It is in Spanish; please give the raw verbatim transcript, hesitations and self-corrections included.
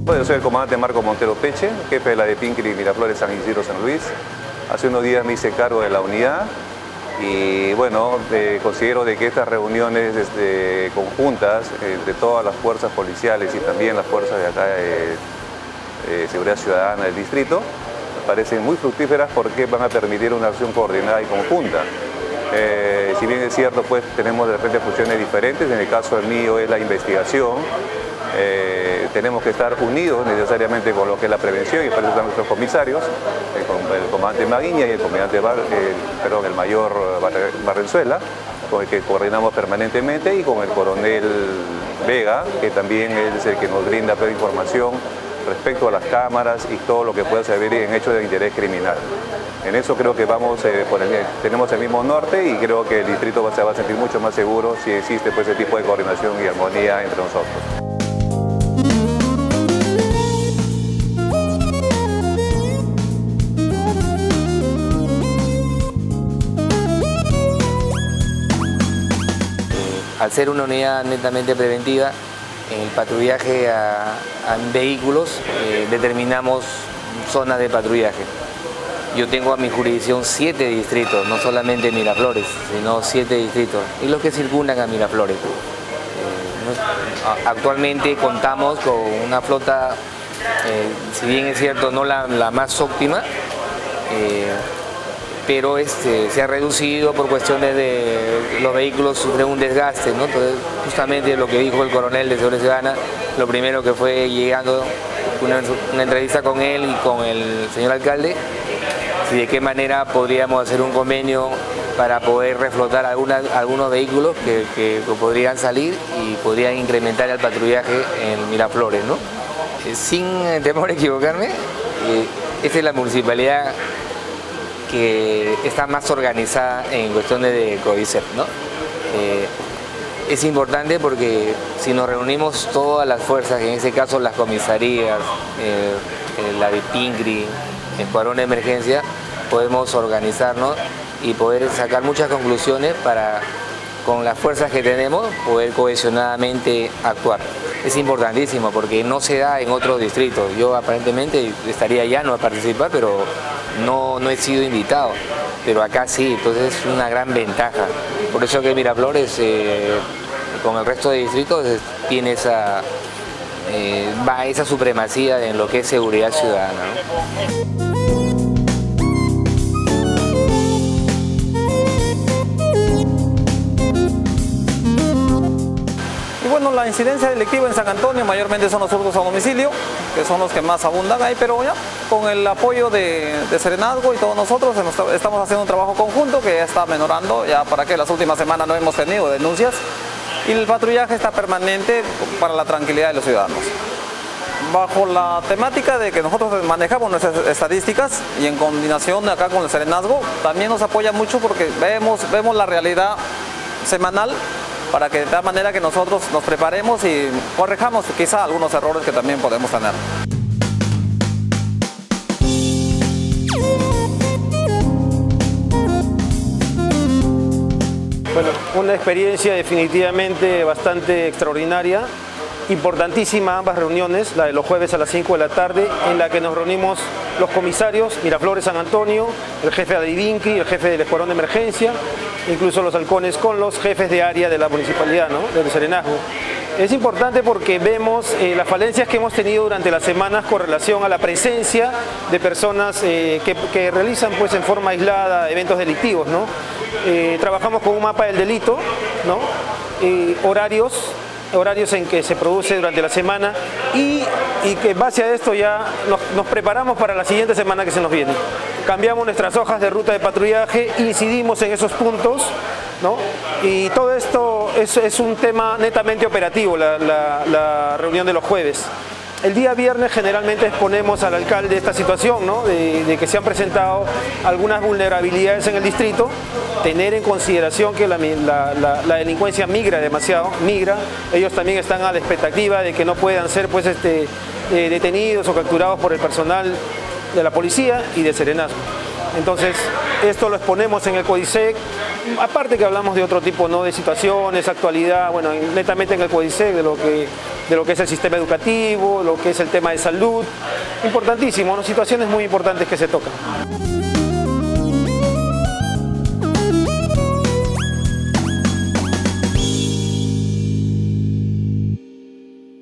Bueno, yo soy el comandante Marco Montero Peche, jefe de la de Pincri Miraflores San Isidro San Luis. Hace unos días me hice cargo de la unidad y bueno, eh, considero de que estas reuniones este, conjuntas eh, de todas las fuerzas policiales y también las fuerzas de acá de eh, Seguridad Ciudadana del distrito me parecen muy fructíferas porque van a permitir una acción coordinada y conjunta. Eh, si bien es cierto, pues tenemos de repente funciones diferentes, en el caso del mío es la investigación. Eh, tenemos que estar unidos necesariamente con lo que es la prevención y para eso están nuestros comisarios, el, el comandante Maguiña y el comandante Bar, el, perdón, el mayor Barrenzuela, con el que coordinamos permanentemente, y con el coronel Vega, que también es el que nos brinda toda información respecto a las cámaras y todo lo que pueda servir en hechos de interés criminal. En eso creo que vamos, eh, por el, tenemos el mismo norte y creo que el distrito va, se va a sentir mucho más seguro si existe pues, ese tipo de coordinación y armonía entre nosotros. Al ser una unidad netamente preventiva, en el patrullaje a, a vehículos eh, determinamos zonas de patrullaje. Yo tengo a mi jurisdicción siete distritos, no solamente Miraflores, sino siete distritos, y los que circundan a Miraflores. Eh, actualmente contamos con una flota, eh, si bien es cierto, no la, la más óptima, eh, pero este, se ha reducido por cuestiones de los vehículos sufren un desgaste, ¿no? Entonces, justamente lo que dijo el coronel de Seguridad Ciudadana, lo primero que fue llegando una, una entrevista con él y con el señor alcalde, y de qué manera podríamos hacer un convenio para poder reflotar alguna, algunos vehículos que, que podrían salir y podrían incrementar el patrullaje en Miraflores, ¿no? Eh, sin temor a equivocarme, eh, esta es la municipalidad que está más organizada en cuestiones de CODICEP, ¿no? Eh, es importante porque si nos reunimos todas las fuerzas, en ese caso las comisarías, eh, la de Pincri, el Escuadrón de Emergencia, podemos organizarnos y poder sacar muchas conclusiones para, con las fuerzas que tenemos, poder cohesionadamente actuar. Es importantísimo porque no se da en otros distritos. Yo aparentemente estaría llano a participar, pero no, no he sido invitado. Pero acá sí, entonces es una gran ventaja. Por eso que Miraflores, eh, con el resto de distritos, tiene esa, eh, va esa supremacía en lo que es seguridad ciudadana, ¿no? Bueno, la incidencia delictiva en San Antonio mayormente son los hurtos a domicilio, que son los que más abundan ahí, pero ya con el apoyo de, de Serenazgo y todos nosotros estamos haciendo un trabajo conjunto que ya está menorando, ya para que las últimas semanas no hemos tenido denuncias, y el patrullaje está permanente para la tranquilidad de los ciudadanos. Bajo la temática de que nosotros manejamos nuestras estadísticas y en combinación acá con el Serenazgo, también nos apoya mucho porque vemos, vemos la realidad semanal, para que de tal manera que nosotros nos preparemos y corrijamos quizá algunos errores que también podemos tener. Bueno, una experiencia definitivamente bastante extraordinaria, importantísima ambas reuniones, la de los jueves a las cinco de la tarde, en la que nos reunimos los comisarios Miraflores San Antonio, el jefe de Adivinqui, el jefe del Escuadrón de Emergencia, incluso los halcones con los jefes de área de la municipalidad, ¿no? Del Serenazgo. Es importante porque vemos eh, las falencias que hemos tenido durante las semanas con relación a la presencia de personas eh, que, que realizan pues, en forma aislada eventos delictivos, ¿no? Eh, trabajamos con un mapa del delito, ¿no? Eh, horarios, horarios en que se produce durante la semana y, y que en base a esto ya nos, nos preparamos para la siguiente semana que se nos viene. Cambiamos nuestras hojas de ruta de patrullaje, incidimos en esos puntos, ¿no? Y todo esto es, es un tema netamente operativo, la, la, la reunión de los jueves. El día viernes generalmente exponemos al alcalde esta situación, ¿no? de, de que se han presentado algunas vulnerabilidades en el distrito, tener en consideración que la, la, la, la delincuencia migra demasiado, migra, ellos también están a la expectativa de que no puedan ser pues, este, eh, detenidos o capturados por el personal de la policía y de Serenazgo. Entonces, esto lo exponemos en el CODICEC, aparte que hablamos de otro tipo, ¿no? de situaciones, actualidad, bueno, netamente en el CODICEC, de lo que de lo que es el sistema educativo, lo que es el tema de salud. Importantísimo, ¿no? Situaciones muy importantes que se tocan.